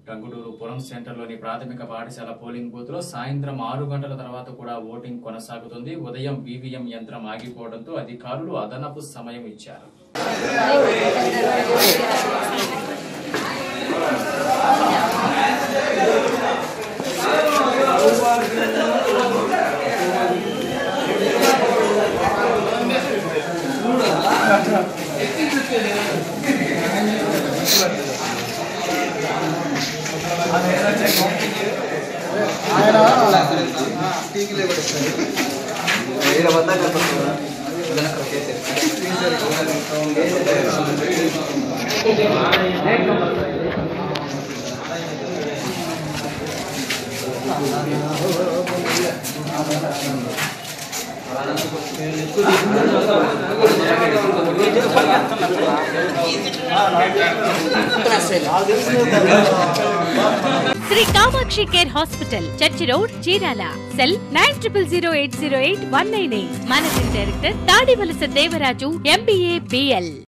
గంగుటూరు పురం సెంటర్లోని ప్రాథమిక పాఠశాల polling booth లో సాయంత్రం 6 గంటల తర్వాత కూడా ఓటింగ్ కొనసాగుతుంది. ఉదయం ఈవీఎం యంత్రం ఆగిపోవడంతో అధికారులు అదనపు సమయం ఇచ్చారు. Shri Kamakshi care hospital, church road, Chirala. Cell 9000808198. Managing director Tadivalasa Devaraju, MBA, BL.